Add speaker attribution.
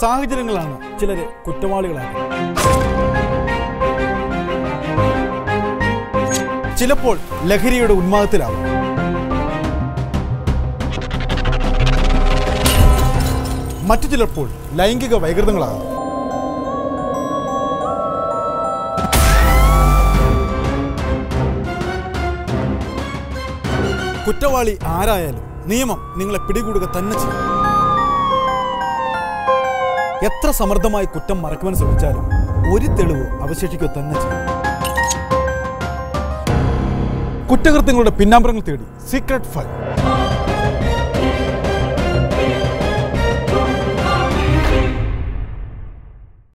Speaker 1: സാഹചര്യങ്ങളാണ് ചിലരെ കുറ്റവാളികളാക്കുന്നത്. ചിലപ്പോൾ ലഹരിയുടെ ഉന്മാദത്തിലാവും. മറ്റു ചിലപ്പോൾ ലൈംഗിക വൈകൃതങ്ങളാകും. കുറ്റവാളി ആരായാലും നിയമം നിങ്ങളെ പിടികൂടുക തന്നെ ചെയ്യും. എത്ര സമർത്ഥമായി കുറ്റം മറക്കുവാൻ ശ്രമിച്ചാലും ഒരു തെളിവ് അവശേഷിക്കുക തന്നെ ചെയ്യും. കുറ്റകൃത്യങ്ങളുടെ പിന്നാമ്പുറങ്ങൾ തേടി സീക്രട്ട് ഫയൽ.